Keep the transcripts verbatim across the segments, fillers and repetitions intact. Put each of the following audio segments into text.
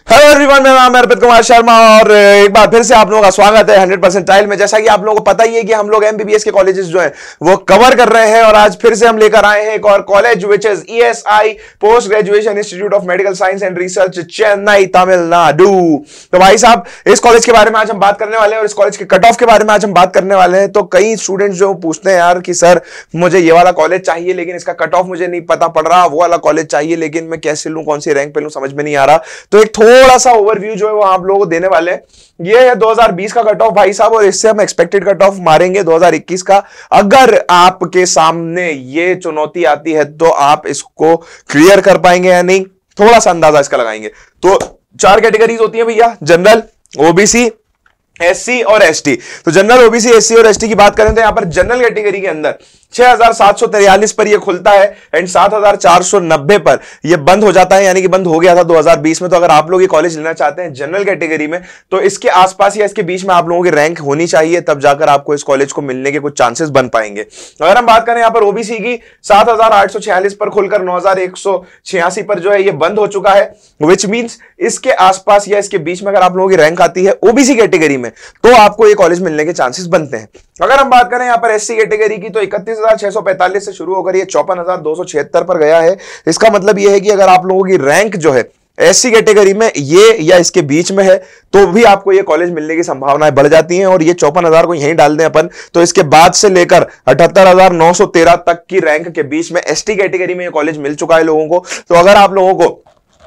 Hello everyone, मेरा नाम है अर्पित कुमार शर्मा और एक बार फिर से आप लोगों का स्वागत है हंड्रेड परसेंट ट्रायल में। जैसा कि आप लोगों को पता ही है कि हम लोग एमबीबीएस के कॉलेजेस जो हैं वो कवर कर रहे हैं और आज फिर से हम लेकर आए हैं एक और college which is ESI post graduation institute of medical science and research, Chennai, Tamil Nadu. तो भाई साहब, इस कॉलेज के बारे में आज हम बात करने वाले हैं और इस कॉलेज के कट ऑफ के बारे में आज हम बात करने वाले हैं। तो कई स्टूडेंट्स जो पूछते हैं यार कि सर मुझे ये वाला कॉलेज चाहिए लेकिन इसका कट ऑफ मुझे नहीं पता पड़ रहा, वो वाला कॉलेज चाहिए लेकिन मैं कैसे लूं, कौन सी रैंक पे लूं, समझ में नहीं आ रहा। तो एक थोड़ा सा ओवरव्यू जो है वो आप लोगों को देने वाले हैं। ये है दो हज़ार बीस का कट ऑफ भाई साहब और इससे हम एक्सपेक्टेड कट ऑफ मारेंगे दो हज़ार इक्कीस का। अगर आपके सामने ये चुनौती आती है तो आप इसको क्लियर कर पाएंगे या नहीं, थोड़ा सा अंदाजा इसका लगाएंगे। तो चार कैटेगरीज होती है भैया, जनरल, ओबीसी, एससी और एसटी। तो जनरल, ओबीसी, एससी और एसटी की बात करें तो यहां पर जनरल कैटेगरी के अंदर छह हज़ार सात सौ तैंतालीस पर यह खुलता है एंड सात हज़ार चार सौ नब्बे पर यह बंद हो जाता है, यानी कि बंद हो गया था दो हज़ार बीस में। तो अगर आप लोग ये कॉलेज लेना चाहते हैं जनरल कैटेगरी में तो इसके आसपास या इसके बीच में आप लोगों की रैंक होनी चाहिए, तब जाकर आपको इस कॉलेज को मिलने के कुछ चांसेस बन पाएंगे। अगर हम बात करें यहां पर ओबीसी की, सात हज़ार आठ सौ छियालीस पर खुलकर नौ हज़ार एक सौ छियासी पर जो है यह बंद हो चुका है, विच मींस इसके आसपास या इसके बीच में अगर आप लोगों की रैंक आती है ओबीसी कैटेगरी में तो आपको ये कॉलेज मिलने के चांसेस बनते हैं। अगर हम बात करें यहां पर एससी कैटेगरी की तो इकतीस हज़ार छह सौ पैंतालीस से शुरू होकर ये चौपन हज़ार दो सौ छिहत्तर पर गया है। इसका मतलब यह है कि अगर आप लोगों की रैंक जो है एससी कैटेगरी में ये या इसके बीच में है तो भी आपको ये कॉलेज मिलने की संभावनाएं बढ़ जाती हैं। और ये चौपन हजार को यहीं डाल दें अपन तो इसके बाद से लेकर अठहत्तर हजार नौ सौ तेरह तक की रैंक के बीच में एसटी कैटेगरी में ये कॉलेज मिल चुका है लोगों को। तो अगर आप लोगों को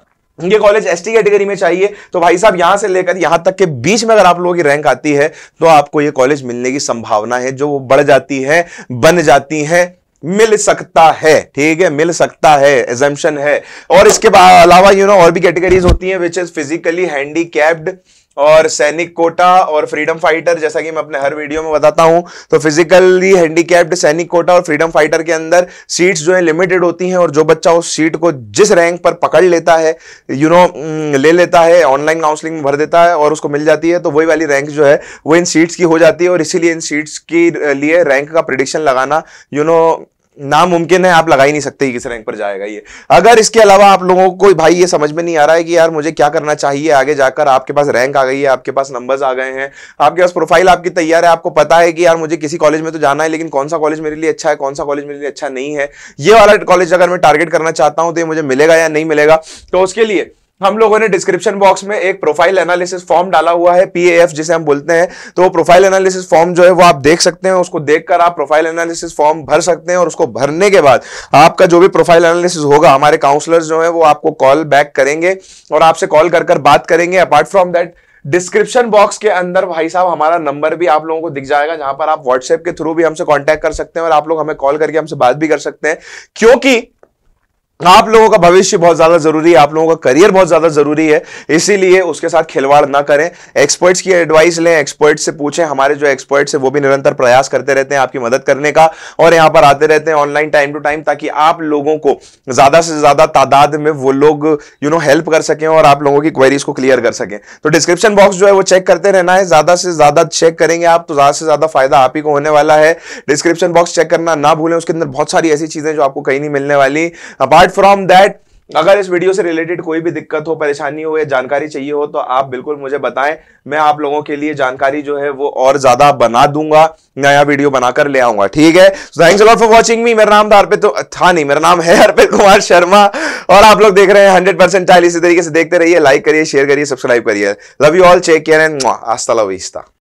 ये कॉलेज एसटी कैटेगरी में चाहिए तो भाई साहब यहां से लेकर यहां तक के बीच में अगर आप लोगों की रैंक आती है तो आपको ये कॉलेज मिलने की संभावना है जो बढ़ जाती है, बन जाती है, मिल सकता है। ठीक है, मिल सकता है, एजम्पशन है। और इसके अलावा यू नो और भी कैटेगरीज होती हैं विच इज फिजिकली हैंडीकैप्ड और सैनिक कोटा और फ्रीडम फाइटर, जैसा कि मैं अपने हर वीडियो में बताता हूं। तो फिजिकली हैंडीकैप्ड, सैनिक कोटा और फ्रीडम फाइटर के अंदर सीट्स जो है लिमिटेड होती हैं और जो बच्चा उस सीट को जिस रैंक पर पकड़ लेता है, यू नो ले लेता है, ऑनलाइन काउंसलिंग में भर देता है और उसको मिल जाती है, तो वही वाली रैंक जो है वो इन सीट्स की हो जाती है। और इसीलिए इन सीट्स के लिए रैंक का प्रेडिक्शन लगाना यू नो नामुमकिन है, आप लगा ही नहीं सकते किस रैंक पर जाएगा ये। अगर इसके अलावा आप लोगों को कोई भाई ये समझ में नहीं आ रहा है कि यार मुझे क्या करना चाहिए आगे जाकर, आपके पास रैंक आ गई है, आपके पास नंबर्स आ गए हैं, आपके पास प्रोफाइल आपकी तैयार है, आपको पता है कि यार मुझे किसी कॉलेज में तो जाना है लेकिन कौन सा कॉलेज मेरे लिए अच्छा है, कौन सा कॉलेज मेरे लिए अच्छा नहीं है, ये वाला कॉलेज अगर मैं टारगेट करना चाहता हूं तो ये मुझे मिलेगा या नहीं मिलेगा। तो उसके लिए हम लोगों ने डिस्क्रिप्शन बॉक्स में एक प्रोफाइल एनालिसिस फॉर्म डाला हुआ है, पीएएफ जिसे हम बोलते हैं। तो प्रोफाइल एनालिसिस फॉर्म जो है वो आप देख सकते हैं, उसको देखकर आप प्रोफाइल एनालिसिस फॉर्म भर सकते हैं और उसको भरने के बाद आपका जो भी प्रोफाइल एनालिसिस होगा, हमारे काउंसलर्स जो है वो आपको कॉल बैक करेंगे और आपसे कॉल कर कर बात करेंगे। Apart from that description box के अंदर भाई साहब हमारा नंबर भी आप लोगों को दिख जाएगा, जहां पर आप व्हाट्सएप के थ्रू भी हमसे कांटेक्ट कर सकते हैं और आप लोग हमें कॉल करके हमसे बात भी कर सकते हैं, क्योंकि आप लोगों का भविष्य बहुत ज्यादा जरूरी है, आप लोगों का करियर बहुत ज्यादा जरूरी है, इसीलिए उसके साथ खिलवाड़ ना करें। एक्सपर्ट्स की एडवाइस लें, एक्सपर्ट्स से पूछें। हमारे जो एक्सपर्ट्स है वो भी निरंतर प्रयास करते रहते हैं आपकी मदद करने का और यहां पर आते रहते हैं ऑनलाइन टाइम टू टाइम, ताकि आप लोगों को ज्यादा से ज्यादा तादाद में वो लोग यू नो हेल्प कर सकें और आप लोगों की क्वेरीज को क्लियर कर सकें। तो डिस्क्रिप्शन बॉक्स जो है वो चेक करते रहना है, ज्यादा से ज्यादा चेक करेंगे आप तो ज्यादा से ज्यादा फायदा आप ही को होने वाला है। डिस्क्रिप्शन बॉक्स चेक करना ना भूलें, उसके अंदर बहुत सारी ऐसी चीजें जो आपको कहीं नहीं मिलने वाली। अपार्ट फ्रॉम दैट, अगर इस वीडियो से रिलेटेड कोई भी दिक्कत हो, परेशानी हो या जानकारी चाहिए हो तो आप बिल्कुल मुझे बताएं, मैं आप लोगों के लिए जानकारी जो है वो और ज्यादा बना दूंगा, नया वीडियो बनाकर ले आऊंगा। ठीक है, thanks a lot for watching me. मेरा नाम था अर्पित, तो था नहीं, मेरा नाम है अर्पित कुमार शर्मा और आप लोग देख रहे हैं हंड्रेड परसेंट स्टाइल। इसी तरीके से देखते रहिए, लाइक करिए, शेयर करिए, सब्सक्राइब करिए। Love you all, take care and हasta la vista।